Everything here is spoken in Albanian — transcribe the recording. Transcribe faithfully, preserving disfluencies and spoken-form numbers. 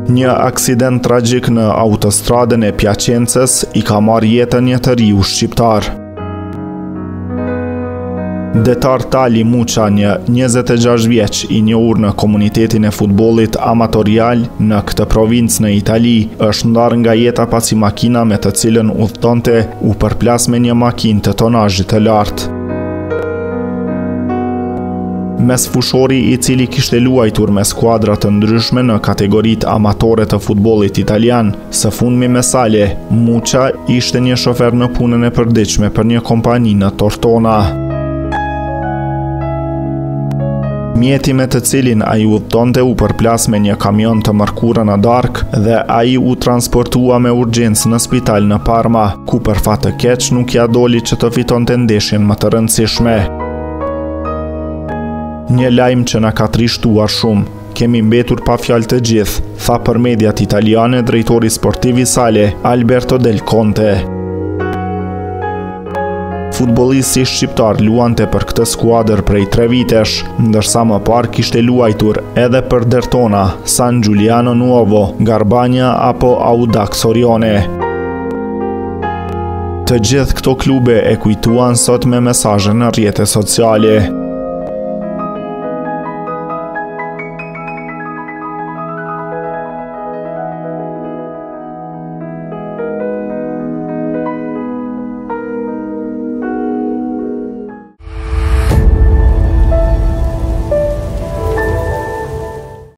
Një aksident tragjik në autostradën e Piacences i ka marrë jetën një të riu shqiptar. Detar Tali Muça, një njëzet e gjashtë vjeç i njohur në komunitetin e futbollit amatorial në këtë provincë në Itali, është ndarë nga jeta pasi makina me të cilën udhëtonte u përplas me një makinë të tonazhit të lartë. Mes fushori i cili kishte luajtur me skuadra të ndryshme në kategoritë amatore të futbollit italian, së fundmi me Sale, Muça ishte një shofer në punën e përditshme për një kompani në Tortona. Mjeti me të cilin ai udhëtonte u përplas me një kamion të mërkurë në darkë dhe ai u transportua me urgjencë në spital në Parma, ku për fat të keq nuk ja doli që të fitonte ndeshjen më të rëndësishme. Një lajm që na ka trishtuar shumë. Kemi mbetur pa fjalë të gjithë, tha për mediat italiane drejtori sportiv i Sale, Alberto Del Conte. Futbollisti shqiptar luante për këtë skuadër prej tre vitesh, ndërsa më parë kishte luajtur edhe për Dertona, San Giuliano Nuovo, Garbania apo Audax Orione. Të gjithë këto klube e kujtuan sot me mesazhe në rrjetet sociale.